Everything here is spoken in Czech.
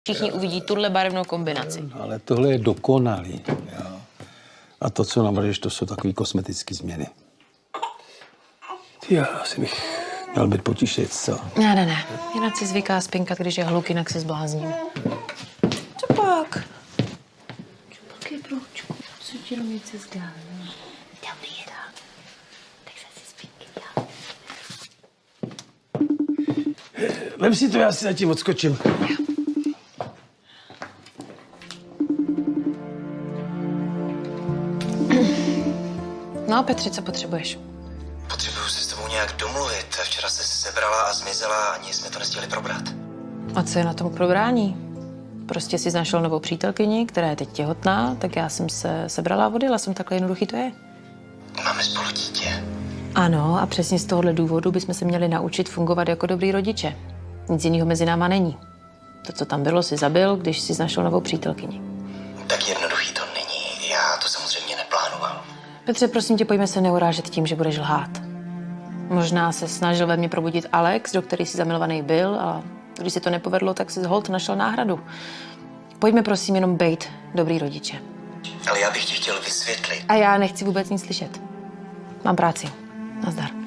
Všichni uvidí tuhle barevnou kombinaci. Ale tohle je dokonalý. Jo. A to, co navrhuješ, to jsou takové kosmetické změny. Já asi bych měl být potišet, co? Ne. Jinak si zvyká spinkat, když je hluk, jinak se zblázním. Co pak? Čupak je broučku, co ti rovnice zdále. Dobrý je dá. Tak se si spinky dá. Vem si to, já si zatím odskočím. No, Petře, co potřebuješ? Potřebuju se s tebou nějak domluvit. Včera se sebrala a zmizela, ani jsme to nestihli probrat. A co je na tom k probrání? Prostě jsi našel novou přítelkyni, která je teď těhotná, tak já jsem se sebrala a odjela jsem, takhle jednoduchý to je. Máme spolu dítě. Ano, a přesně z tohohle důvodu bychom se měli naučit fungovat jako dobrý rodiče. Nic jiného mezi náma není. To, co tam bylo, si zabil, když jsi našel novou přítelkyni. Tak jednoduchý to není. Já to samozřejmě neplánoval. Petře, prosím tě, pojďme se neurážet tím, že budeš lhát. Možná se snažil ve mně probudit Alex, do který jsi zamilovaný byl, a když se to nepovedlo, tak jsi holt našel náhradu. Pojďme prosím jenom bejt dobrý rodiče. Ale já bych ti chtěl vysvětlit. A já nechci vůbec nic slyšet. Mám práci. Nazdar.